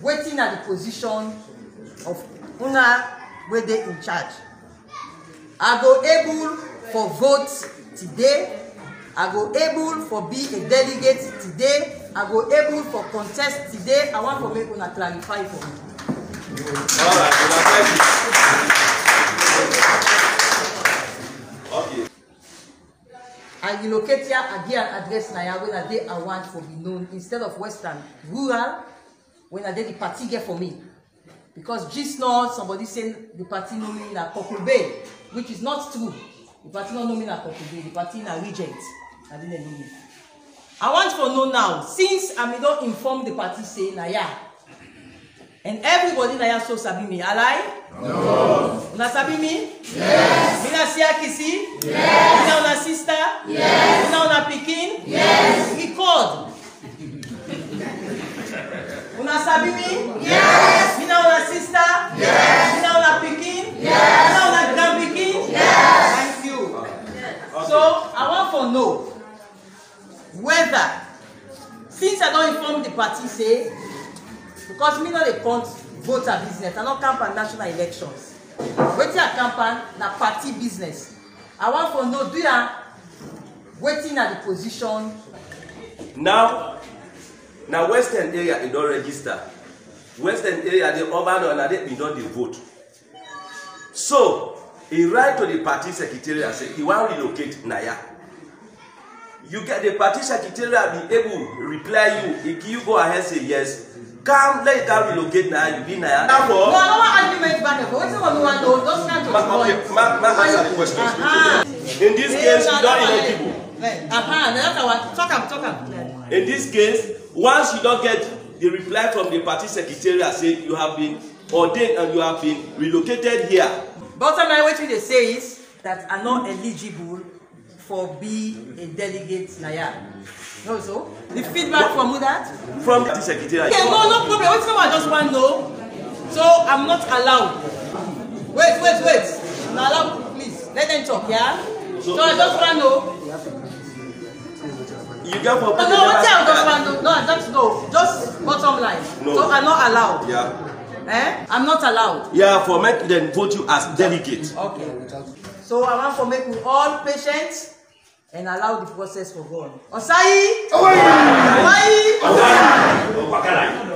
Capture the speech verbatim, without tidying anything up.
waiting at the position of una where they in charge. I go able for vote today. I go able for be a delegate today. I go able for contest today. I want to make una clarify for me. All right, okay. I relocate here and get an address now when I dey I want for be known instead of Western rural when I did the party get for me. Because just now somebody saying the party know me na Kokube, which is not true. The party not know me na Kokube, the party na Regent. I didn't know me. I want to know now, since I may not inform the party say na ya, and everybody na ya so sabi me, alai? No. Una sabi me? Yes. Mina siya kisi? Yes. Mina una sister? Yes. Mina una pikin? Yes. Record. Una sabi me? Yes. Mina una sister? Yes. Mina una pikin? Yes. Mina una grand pikin? Yes. Thank you. Okay. So I want to know whether, since I don't inform the party say, because me not dey count voter business, I don't campaign national elections. Wetin I campaign na party business. I want to know, do ya waiting at the position? Now, now Western area you don't register. Western area the urban or they be don't dey vote. So he write to the party secretariat and say he want relocate Naya. You get the party secretariat be able to reply you if you go ahead say yes. Come, let it come relocate now, you be Naya. No, I don't want argument back and forth. Wetin one want know, just kind of Okay, ma, ma answer the question. Uh-huh. In this case, you don't eligible. Uh-huh, that's what talk am, talk am. In this case, once you don't get the reply from the party secretariat say you have been ordained and you have been relocated here. Bottom line, what they say is that I'm not eligible for be a delegate Naya. No, so the feedback from who that? From the secretariat. Okay, no, no problem. What's I just want to know? So I'm not allowed. Wait, wait, wait. I'm not allowed, please. Let them talk, yeah? So, so I just want to know. You get for No, no, what I just want to know. No, I just know. Just bottom line. No. So I'm not allowed. Yeah. Eh? I'm not allowed. Yeah, for make them vote you as delegate. Okay. So I want to make you all patient and allow the process for God. Osai! Osai! Osai!